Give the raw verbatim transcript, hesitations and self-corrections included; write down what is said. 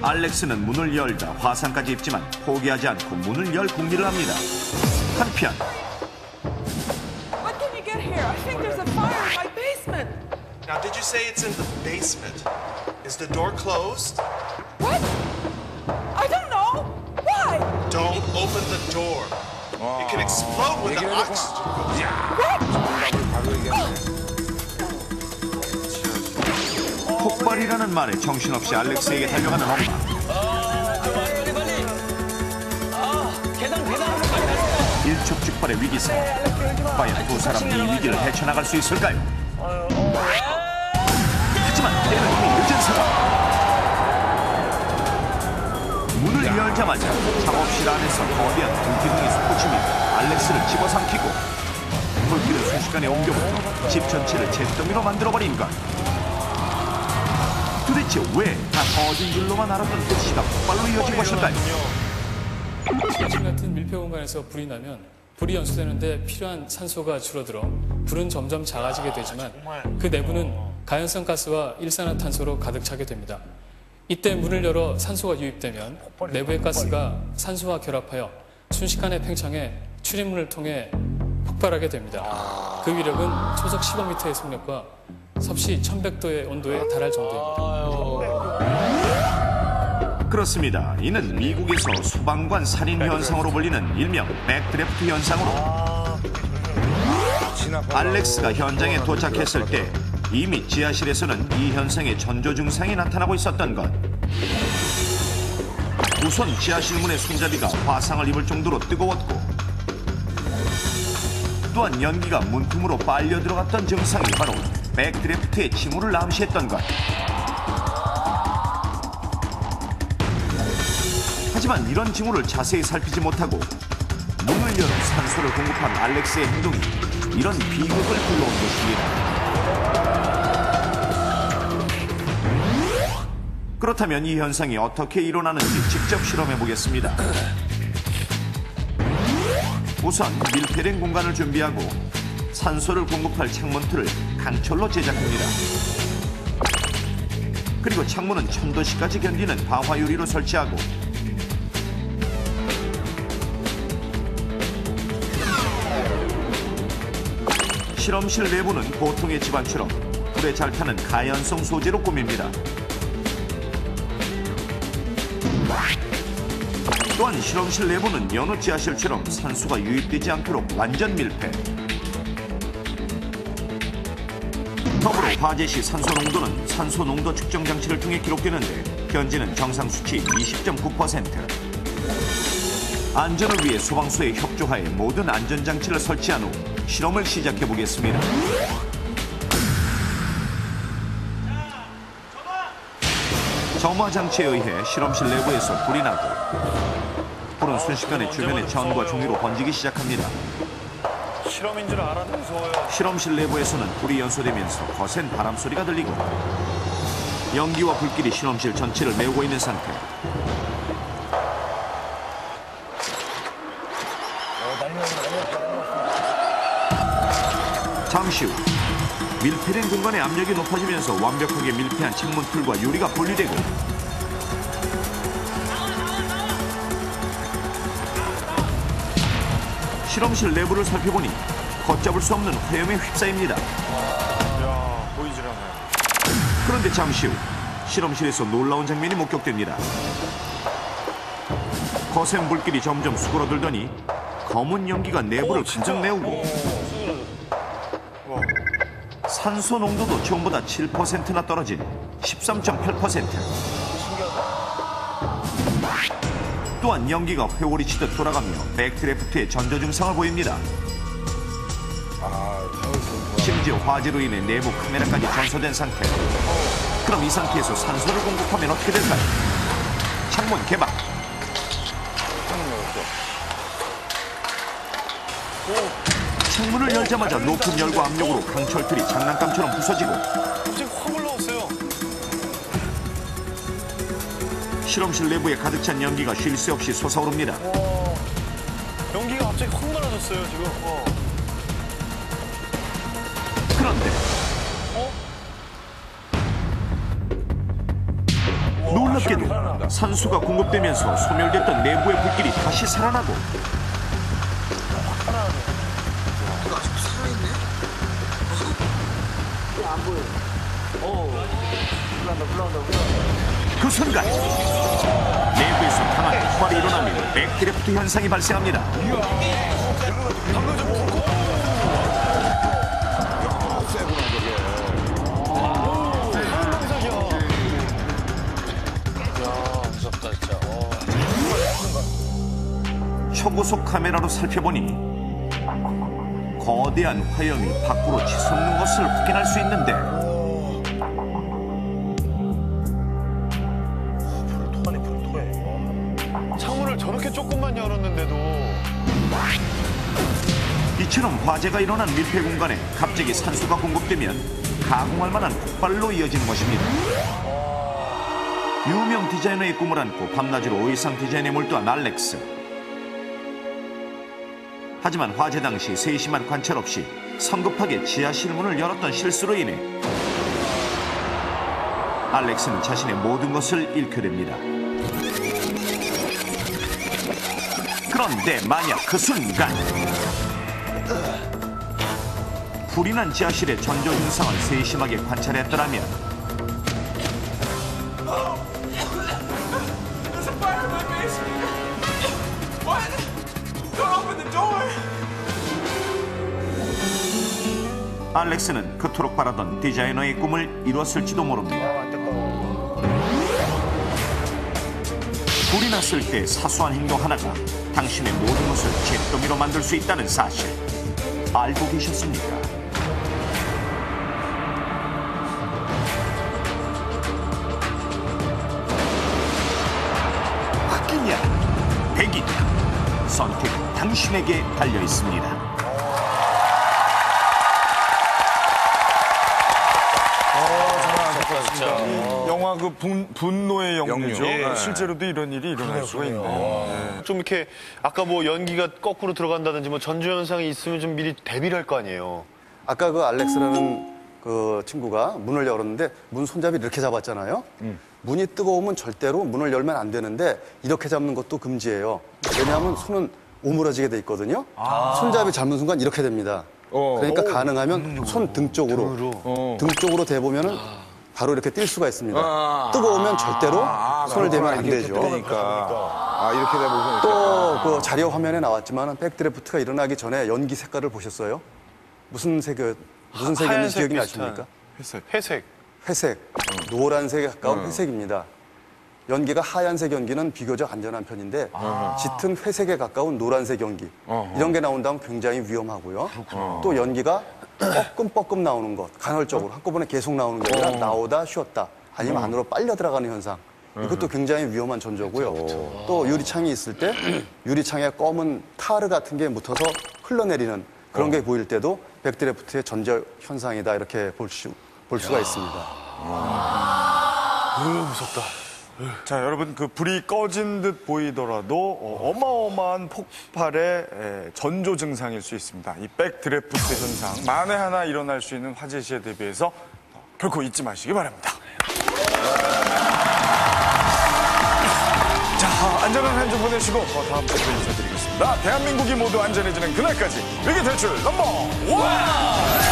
알렉스는 문을 열다 화상까지 입지만 포기하지 않고 문을 열 궁리를 합니다. 한편 What can you get here? I think there's a fire in my basement. Now, did you say it's in the basement? Is the door closed? What? I don't know. Why? Don't open the door. It can explode with the oxygen. 폭발이라는 말에 정신없이 알렉스에게 달려가는 엄마. 빨리 빨리. 아, 계단 계단으로 빨리 가세요. 일촉즉발의 위기 상황. 과연 두 사람 이 위기를 헤쳐나갈 수 있을까요? 하지만 때는 이미 늦은 상황. 문을 열자마자 작업실 안에서 거대한 불기둥이 솟구치며 알렉스를 집어삼키고 불길을 순식간에 옮겨부터 집 전체를 잿더미로 만들어버린 것. 도대체 왜 다 터진 줄로만 알았던 그 시가 폭발로 이어진 것일까요? 지금 같은 밀폐 공간에서 불이 나면 불이 연소되는데 필요한 산소가 줄어들어 불은 점점 작아지게 되지만 그 내부는 가연성 가스와 일산화탄소로 가득 차게 됩니다. 이때 문을 열어 산소가 유입되면 내부의 가스가 산소와 결합하여 순식간에 팽창해 출입문을 통해 폭발하게 됩니다. 그 위력은 초속 십오 미터의 속력과 섭씨 천백 도의 온도에 달할 정도입니다. 그렇습니다. 이는 미국에서 소방관 살인 현상으로 불리는 일명 백드래프트 현상으로 알렉스가 현장에 도착했을 때 이미 지하실에서는 이 현상의 전조 증상이 나타나고 있었던 것. 우선 지하실 문의 손잡이가 화상을 입을 정도로 뜨거웠고 또한 연기가 문틈으로 빨려 들어갔던 증상이 바로 백드래프트의 징후를 암시했던 것. 하지만 이런 징후를 자세히 살피지 못하고 문을 열어 산소를 공급한 알렉스의 행동이 이런 비극을 불러온 것입니다. 그렇다면 이 현상이 어떻게 일어나는지 직접 실험해 보겠습니다. 우선 밀폐된 공간을 준비하고 산소를 공급할 창문틀을 강철로 제작합니다. 그리고 창문은 천도씨까지 견디는 방화 유리로 설치하고 실험실 내부는 보통의 집안처럼 불에 잘 타는 가연성 소재로 꾸밉니다. 또한 실험실 내부는 여느 지하실처럼 산소가 유입되지 않도록 완전 밀폐. 더불어 화재 시 산소 농도는 산소 농도 측정 장치를 통해 기록되는데 현재는 정상 수치 이십 점 구 퍼센트. 안전을 위해 소방서의 협조하에 모든 안전장치를 설치한 후 실험을 시작해 보겠습니다. 점화 장치에 의해 실험실 내부에서 불이 나고 불은 순식간에 주변의 천과 종이로 번지기 시작합니다. 실험인 줄 알아도 무서워요. 실험실 내부에서는 불이 연소되면서 거센 바람 소리가 들리고 연기와 불길이 실험실 전체를 메우고 있는 상태. 잠시 후 밀폐된 공간의 압력이 높아지면서 완벽하게 밀폐한 창문틀과 유리가 분리되고 실험실 내부를 살펴보니 걷잡을 수 없는 화염에 휩싸입니다. 야, 보이질 않아요. 그런데 잠시 후 실험실에서 놀라운 장면이 목격됩니다. 거센 불길이 점점 수그러들더니 검은 연기가 내부를 가득 메우고 산소 농도도 처음보다 칠 퍼센트나 떨어진 십삼 점 팔 퍼센트. 또한 연기가 회오리 치듯 돌아가며 백드래프트의 전조 증상을 보입니다. 심지어 화재로 인해 내부 카메라까지 전소된 상태. 그럼 이 상태에서 산소를 공급하면 어떻게 될까요? 창문 개방. 창문을 열자마자 높은 열과 압력으로 강철틀이 장난감처럼 부서지고 갑자기 확 올라왔어요. 실험실 내부에 가득 찬 연기가 쉴 새 없이 솟아오릅니다. 와, 연기가 갑자기 확 많아졌어요, 지금. 어. 그런데 어? 놀랍게도 산소가 공급되면서 소멸됐던 내부의 불길이 다시 살아나고 그 순간 내부에서 강한 폭발이 일어나며 백드래프트 현상이 발생합니다. 초고속 카메라로 살펴보니 거대한 화염이 밖으로 치솟는 것을 확인할 수 있는데 창문을 저렇게 조금만 열었는데도. 이처럼 화재가 일어난 밀폐 공간에 갑자기 산소가 공급되면 가공할 만한 폭발로 이어지는 것입니다. 유명 디자이너의 꿈을 안고 밤낮으로 의상 디자인에 몰두한 알렉스. 하지만 화재 당시 세심한 관찰 없이 성급하게 지하실 문을 열었던 실수로 인해 알렉스는 자신의 모든 것을 잃게 됩니다. 그런데 만약 그 순간 불이 난 지하실의 전조 증상을 세심하게 관찰했더라면 There's a fire in my basement. What? Don't open the door. 알렉스는 그토록 바라던 디자이너의 꿈을 이뤘을지도 모릅니다. 불이 났을 때 사소한 행동 하나가 당신의 모든 것을 잿더미로 만들 수 있다는 사실 알고 계셨습니까? 바뀌냐? 백이냐? 선택은 당신에게 달려 있습니다. 영화 그 분, 분노의 영유죠. 영유. 예. 실제로도 이런 일이 일어날 수가 있네요. 좀 이렇게 아까 뭐 연기가 거꾸로 들어간다든지 뭐 전조 현상이 있으면 좀 미리 대비를 할 거 아니에요. 아까 그 알렉스라는 그 친구가 문을 열었는데 문 손잡이 이렇게 잡았잖아요. 음. 문이 뜨거우면 절대로 문을 열면 안 되는데 이렇게 잡는 것도 금지예요. 왜냐하면 손은 오므라지게 돼 있거든요. 아. 손잡이 잡는 순간 이렇게 됩니다. 어. 그러니까 오. 가능하면 손 등 쪽으로 어. 등 쪽으로 대보면은 바로 이렇게 뛸 수가 있습니다. 아. 뜨거우면 절대로 아. 손을 대면 안 되죠. 그러니까. 아, 이렇게 되면 또 그 자료 화면에 나왔지만 백드래프트가 일어나기 전에 연기 색깔을 보셨어요? 무슨 색이 무슨 색이었는지 기억이 나십니까? 회색. 회색. 회색. 노란색에 가까운 음. 회색입니다. 연기가 하얀색 연기는 비교적 안전한 편인데 아. 짙은 회색에 가까운 노란색 연기 어허. 이런 게 나온다면 굉장히 위험하고요. 그렇구나. 또 연기가 뻐끔뻐끔 나오는 것, 간헐적으로 한꺼번에 계속 나오는 게 아니라 어. 나오다 쉬었다 아니면 음. 안으로 빨려 들어가는 현상 이것도 굉장히 위험한 전조고요. 그렇죠. 또 유리창이 있을 때 유리창에 검은 타르 같은 게 묻어서 흘러내리는 그런 어. 게 보일 때도 백드래프트의 전조 현상이다 이렇게 볼, 수, 볼 수가 있습니다. 아. 으, 무섭다. 자, 여러분 그 불이 꺼진 듯 보이더라도 어, 어마어마한 폭발의 에, 전조 증상일 수 있습니다. 이 백드래프트 현상 만에 하나 일어날 수 있는 화재 시에 대비해서 어, 결코 잊지 마시기 바랍니다. 자, 안전한 한 주 보내시고 어, 다음 주에 인사드리겠습니다. 대한민국이 모두 안전해지는 그날까지 위기 탈출 넘버 원!